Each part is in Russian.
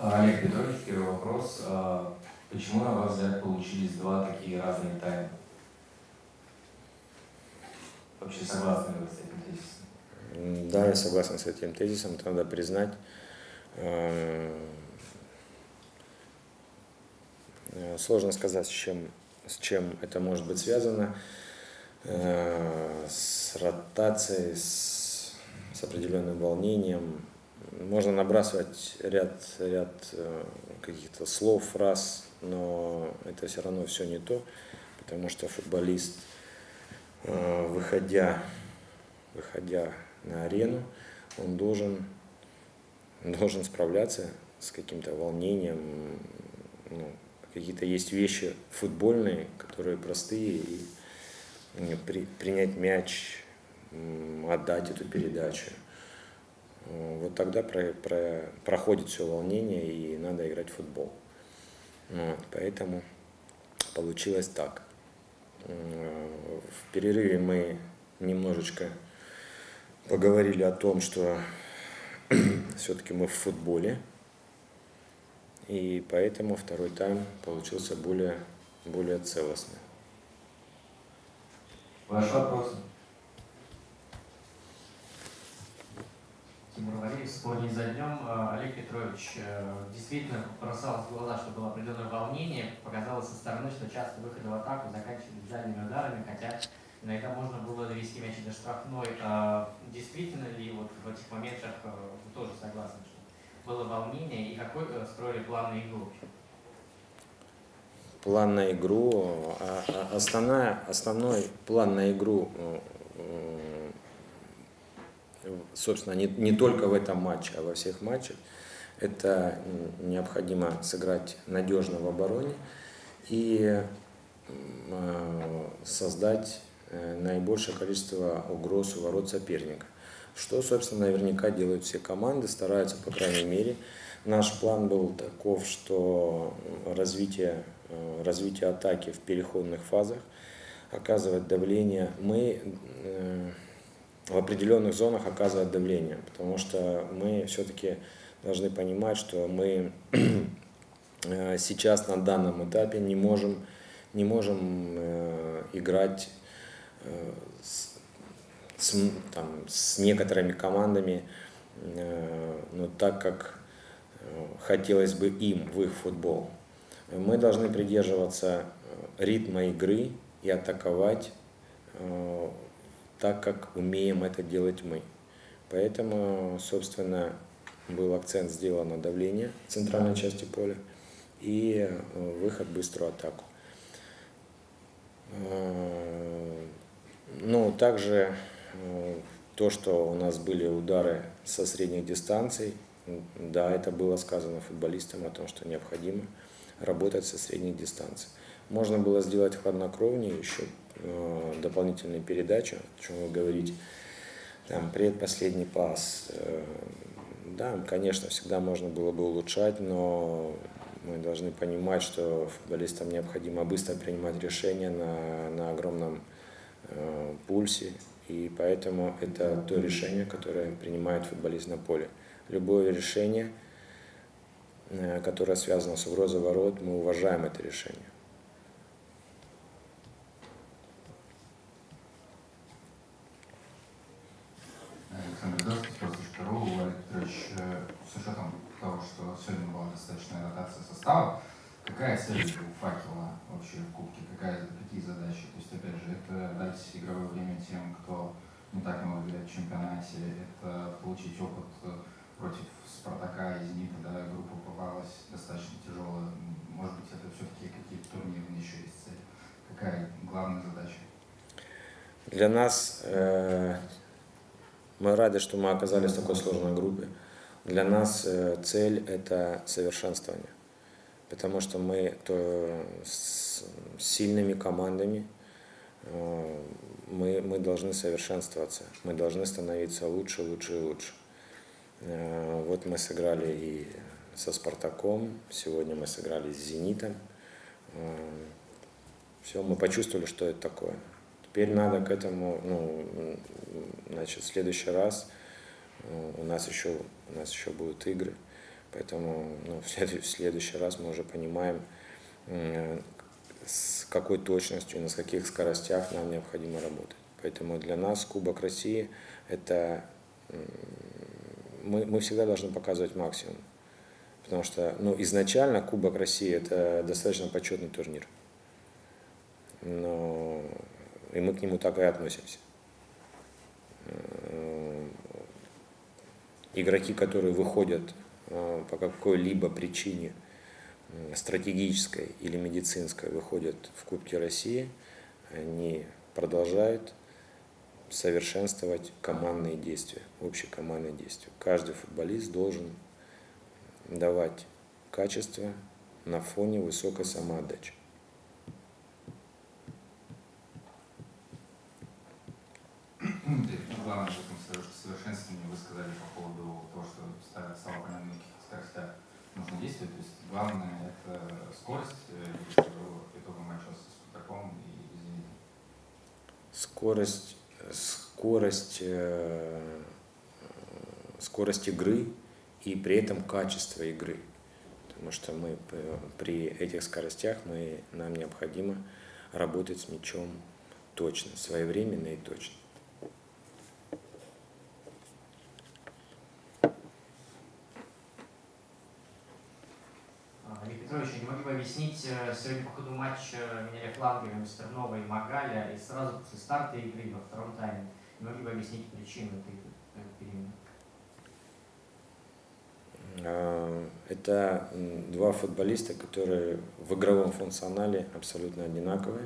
Олег Петрович, первый вопрос. Почему, на ваш взгляд, получились два такие разные тайма? Вообще согласны вы с этим тезисом? Да, я согласен с этим тезисом. Надо признать, сложно сказать, с чем это может быть связано. С ротацией, с определенным волнением. Можно набрасывать ряд каких-то слов, фраз, но это все равно все не то, потому что футболист, выходя на арену, он должен справляться с каким-то волнением. Какие-то есть вещи футбольные, которые простые, и принять мяч, отдать эту передачу. Вот тогда проходит все волнение, и надо играть в футбол. Поэтому получилось так. В перерыве мы немножечко поговорили о том, что все-таки мы в футболе, и поэтому второй тайм получился более целостный. Ваш вопрос? Тимур Валерьевич, сегодня за днем. Олег Петрович, действительно бросалось в глаза, что было определенное волнение. Показалось со стороны, что часто выходы в атаку заканчивались дальними ударами, хотя иногда можно было довести мяч до штрафной. Действительно ли вот в этих моментах вы тоже согласны, что было волнение, и какой строили план на игру? План на игру, основной план на игру, собственно, не только в этом матче, а во всех матчах, это необходимо сыграть надежно в обороне и создать наибольшее количество угроз у ворот соперника. Что, собственно, наверняка делают все команды, стараются, по крайней мере. Наш план был таков, что развитие атаки в переходных фазах, оказывать давление. Мы в определенных зонах оказывать давление, потому что мы все-таки должны понимать, что мы сейчас на данном этапе не можем играть с некоторыми командами, но так, как хотелось бы им в их футбол. Мы должны придерживаться ритма игры и атаковать так, как умеем это делать мы. Поэтому, собственно, был акцент сделан на давление в центральной части поля и выход в быструю атаку. Также то, что у нас были удары со средних дистанций, да, это было сказано футболистам о том, что необходимо работать со средних дистанций. Можно было сделать хладнокровнее, еще дополнительную передачу, о чем вы говорите, предпоследний пас. Да, конечно, всегда можно было бы улучшать, но мы должны понимать, что футболистам необходимо быстро принимать решения на огромном пульсе, и поэтому это то решение, которое принимает футболист на поле. Любое решение, которое связано с угрозой ворот, мы уважаем это решение. Александр Дорский, Спорт.ру. Олег Петрович, с учетом того, что сегодня была достаточная ротация состава, какая цель у «Факела» вообще в Кубке? Какие задачи? То есть, опять же, это дать игровое время тем, кто не так много играет в чемпионате, это получить опыт против «Спартака» и «Зенита», да, группа попалась достаточно тяжелая. Может быть, это все-таки какие-то турнирные еще есть цели? Какая главная задача? Для нас, мы рады, что мы оказались в такой сложной группе. Для нас цель – это совершенствование, потому что мы с сильными командами, мы должны совершенствоваться, мы должны становиться лучше, лучше и лучше. Вот мы сыграли и со «Спартаком», сегодня мы сыграли с «Зенитом». Все, мы почувствовали, что это такое. Теперь надо к этому, в следующий раз у нас еще будут игры. Поэтому в следующий раз мы уже понимаем, с какой точностью и на каких скоростях нам необходимо работать. Поэтому для нас Кубок России – это мы всегда должны показывать максимум. Потому что изначально Кубок России – это достаточно почетный турнир. И мы к нему так и относимся. Игроки, которые выходят по какой-либо причине, стратегической или медицинской, выходят в Кубке России, они продолжают совершенствовать командные действия, общекомандные действия. Каждый футболист должен давать качество на фоне высокой самоотдачи. Главное в этом совершенствовании вы сказали по поводу того, что стало понятно, на каких скоростях нужно действовать. То есть главное это скорость, что было итогом матча с Спартаком и Зенитом. Скорость игры и при этом качество игры. Потому что мы при этих скоростях нам необходимо работать с мячом точно, своевременно и точно. Олег Петрович, не могли бы объяснить, сегодня по ходу матча меняли флангами Мастернова и Магаля, и сразу после старта игры во втором тайме. Не могли бы объяснить причину этой перемены? Это два футболиста, которые в игровом функционале абсолютно одинаковые.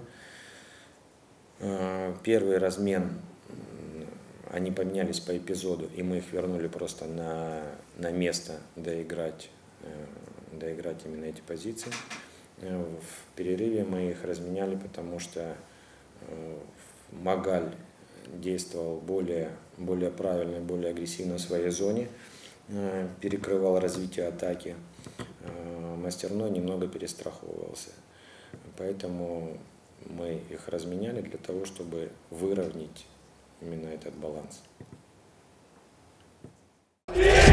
Первый размен, они поменялись по эпизоду, и мы их вернули просто на место доиграть именно эти позиции. В перерыве мы их разменяли, потому что Магаль действовал более правильно, более агрессивно в своей зоне, перекрывал развитие атаки. Мастерной немного перестраховывался. Поэтому мы их разменяли для того, чтобы выровнять именно этот баланс.